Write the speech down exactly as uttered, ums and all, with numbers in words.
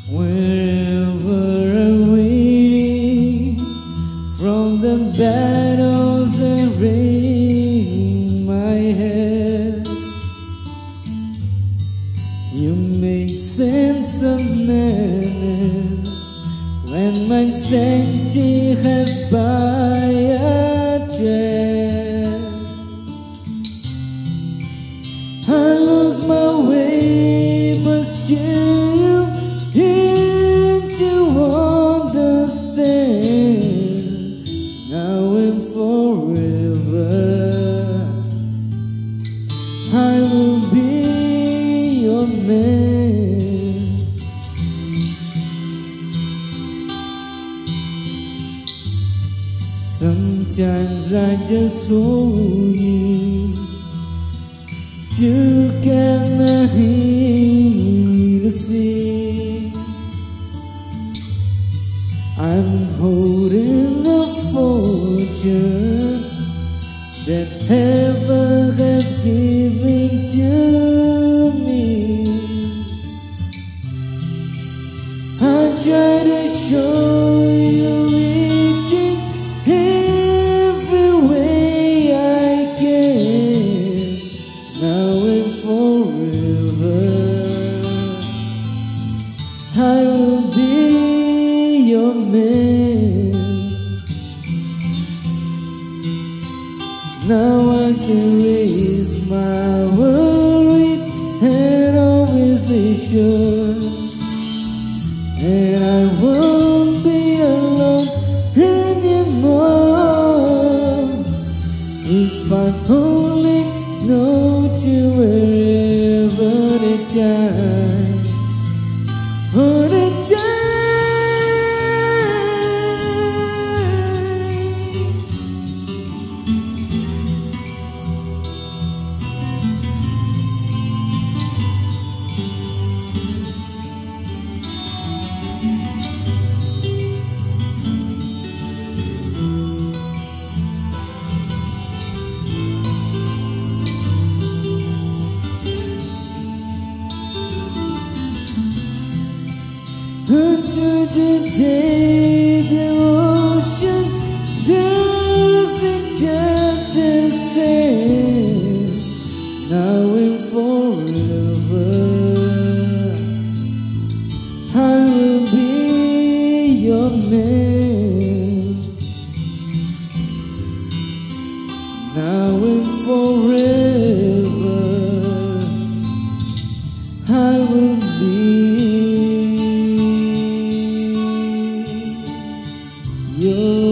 Wherever I'm waiting from the battles that rain my head, you make sense of madness when my sanity has by a tread. I lose my way, but still need to understand. Now and forever, I will be your man. Sometimes I just hold you to get me to see I'm holding a fortune that heaven has given to me. I try to show you each and every way I can. Now and forever, I will be your man. Now I can raise my worry and always be sure, and I won't be alone anymore. If I only know you wherever the time, all the time. Until the day the ocean doesn't touch the sand. Now and forever, I will be your man. Now and forever, I will be your